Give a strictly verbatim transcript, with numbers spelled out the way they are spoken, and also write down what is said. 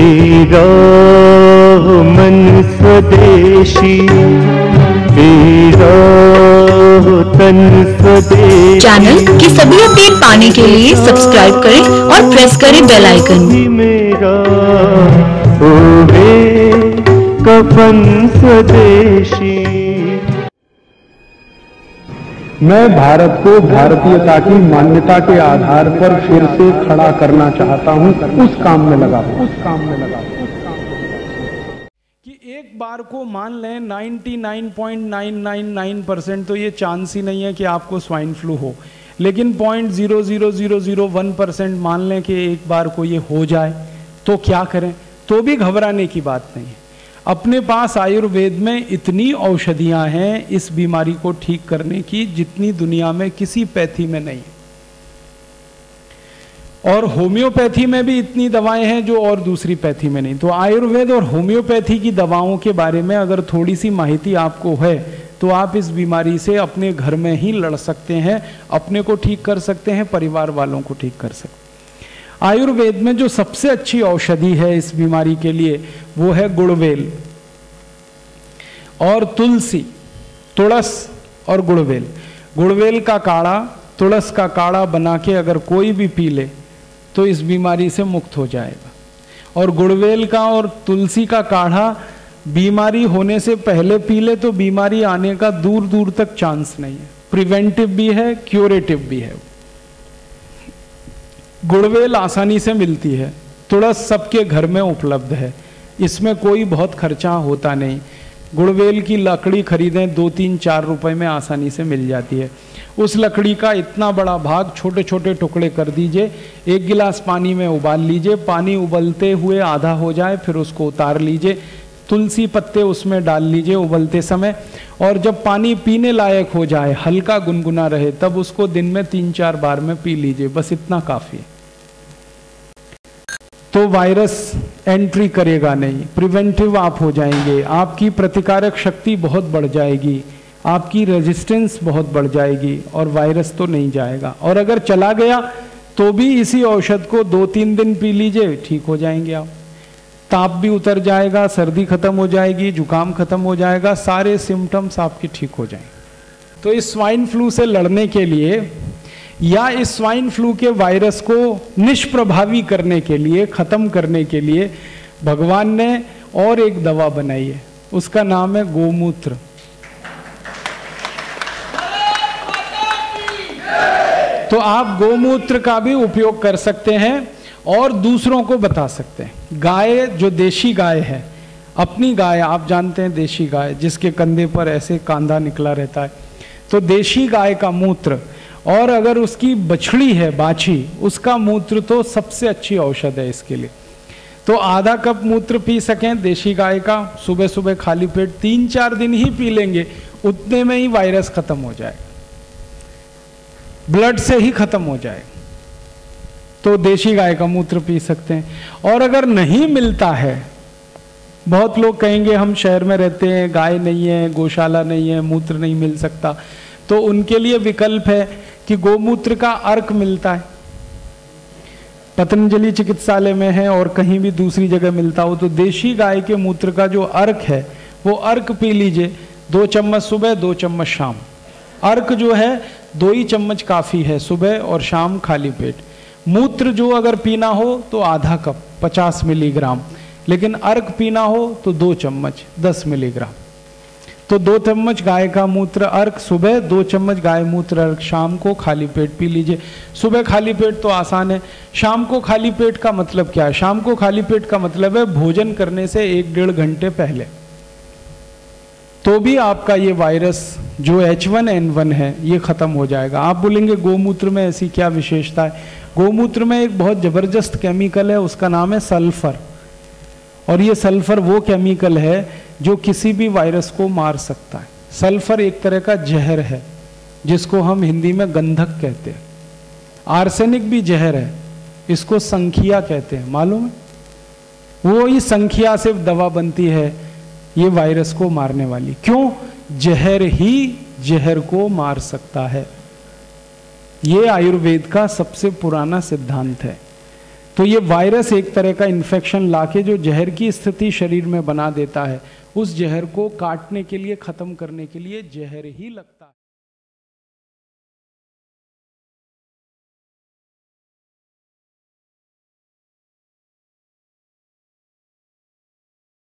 तेरा मन स्वदेशी, तेरा तन स्वदेशी। चैनल की सभी अपडेट पाने के लिए सब्सक्राइब करें और प्रेस करें बेल आइकन। मेरा ओहे कफन स्वदेशी। मैं भारत को भारतीयता की मान्यता के आधार पर फिर से खड़ा करना चाहता हूं, उस काम में लगा हूं, उस काम में लगा हूं, उस काम में लगा हूं। कि एक बार को मान लें निन्यानवे पॉइंट नौ नौ नौ परसेंट तो ये चांस ही नहीं है कि आपको स्वाइन फ्लू हो, लेकिन point zero zero zero zero one percent मान लें कि एक बार को ये हो जाए तो क्या करें? तो भी घबराने की बात नहीं है। अपने पास आयुर्वेद में इतनी औषधियां हैं इस बीमारी को ठीक करने की जितनी दुनिया में किसी पैथी में नहीं, और होम्योपैथी में भी इतनी दवाएं हैं जो और दूसरी पैथी में नहीं। तो आयुर्वेद और होम्योपैथी की दवाओं के बारे में अगर थोड़ी सी माहिती आपको है तो आप इस बीमारी से अपने घर में ही लड़ सकते हैं, अपने को ठीक कर सकते हैं, परिवार वालों को ठीक कर सकते हैं। आयुर्वेद में जो सबसे अच्छी औषधि है इस बीमारी के लिए वो है गुड़वेल और तुलसी, तुलस और गुड़वेल। गुड़वेल का काढ़ा, तुलस का काढ़ा बना के अगर कोई भी पी ले तो इस बीमारी से मुक्त हो जाएगा। और गुड़वेल का और तुलसी का काढ़ा बीमारी होने से पहले पी ले तो बीमारी आने का दूर दूर तक चांस नहीं है। प्रिवेंटिव भी है, क्यूरेटिव भी है। गुड़वेल आसानी से मिलती है, तुलस सबके घर में उपलब्ध है, इसमें कोई बहुत खर्चा होता नहीं। गुड़वेल की लकड़ी खरीदें, दो तीन चार रुपए में आसानी से मिल जाती है। उस लकड़ी का इतना बड़ा भाग छोटे छोटे टुकड़े कर दीजिए, एक गिलास पानी में उबाल लीजिए, पानी उबलते हुए आधा हो जाए फिर उसको उतार लीजिए, तुलसी पत्ते उसमें डाल लीजिए उबलते समय, और जब पानी पीने लायक हो जाए, हल्का गुनगुना रहे, तब उसको दिन में तीन चार बार में पी लीजिए, बस इतना काफी है। तो वायरस एंट्री करेगा नहीं, प्रिवेंटिव आप हो जाएंगे, आपकी प्रतिकारक शक्ति बहुत बढ़ जाएगी, आपकी रेजिस्टेंस बहुत बढ़ जाएगी और वायरस तो नहीं जाएगा। और अगर चला गया तो भी इसी औषध को दो तीन दिन पी लीजिए, ठीक हो जाएंगे आप। ताप भी उतर जाएगा, सर्दी खत्म हो जाएगी, जुकाम खत्म हो जाएगा, सारे सिम्टम्स आपके ठीक हो जाएंगे। तो इस स्वाइन फ्लू से लड़ने के लिए या इस स्वाइन फ्लू के वायरस को निष्प्रभावी करने के लिए, खत्म करने के लिए भगवान ने और एक दवा बनाई है, उसका नाम है गोमूत्र। तो आप गोमूत्र का भी उपयोग कर सकते हैं और दूसरों को बता सकते हैं। गाय जो देशी गाय है, अपनी गाय, आप जानते हैं देशी गाय जिसके कंधे पर ऐसे कांधा निकला रहता है, तो देशी गाय का मूत्र, और अगर उसकी बछड़ी है बाछी, उसका मूत्र तो सबसे अच्छी औषध है इसके लिए। तो आधा कप मूत्र पी सकें देशी गाय का सुबह सुबह खाली पेट, तीन चार दिन ही पी लेंगे, उतने में ही वायरस खत्म हो जाए, ब्लड से ही खत्म हो जाए। तो देशी गाय का मूत्र पी सकते हैं। और अगर नहीं मिलता है, बहुत लोग कहेंगे हम शहर में रहते हैं, गाय नहीं है, गौशाला नहीं है, मूत्र नहीं मिल सकता, तो उनके लिए विकल्प है कि गोमूत्र का अर्क मिलता है, पतंजलि चिकित्सालय में है और कहीं भी दूसरी जगह मिलता हो, तो देशी गाय के मूत्र का जो अर्क है वो अर्क पी लीजिए, दो चम्मच सुबह, दो चम्मच शाम। अर्क जो है दो ही चम्मच काफी है, सुबह और शाम खाली पेट। मूत्र जो अगर पीना हो तो आधा कप पचास मिलीग्राम, लेकिन अर्क पीना हो तो दो चम्मच दस मिलीग्राम। तो दो चम्मच गाय का मूत्र अर्क सुबह, दो चम्मच गाय मूत्र अर्क शाम को खाली पेट पी लीजिए। सुबह खाली पेट तो आसान है, शाम को खाली पेट का मतलब क्या है? शाम को खाली पेट का मतलब है भोजन करने से एक डेढ़ घंटे पहले। तो भी आपका ये वायरस जो एच वन एन वन है ये खत्म हो जाएगा। आप बोलेंगे गोमूत्र में ऐसी क्या विशेषता है? गोमूत्र में एक बहुत जबरदस्त केमिकल है, उसका नाम है सल्फर, और ये सल्फर वो केमिकल है जो किसी भी वायरस को मार सकता है। सल्फर एक तरह का जहर है जिसको हम हिंदी में गंधक कहते हैं। आर्सेनिक भी जहर है, इसको संखिया कहते हैं, मालूम है? वो ही संखिया से दवा बनती है ये वायरस को मारने वाली। क्यों? जहर ही जहर को मार सकता है। ये आयुर्वेद का सबसे पुराना सिद्धांत है। तो ये वायरस एक तरह का इन्फेक्शन लाके जो जहर की स्थिति शरीर में बना देता है, उस जहर को काटने के लिए, खत्म करने के लिए जहर ही लगता है।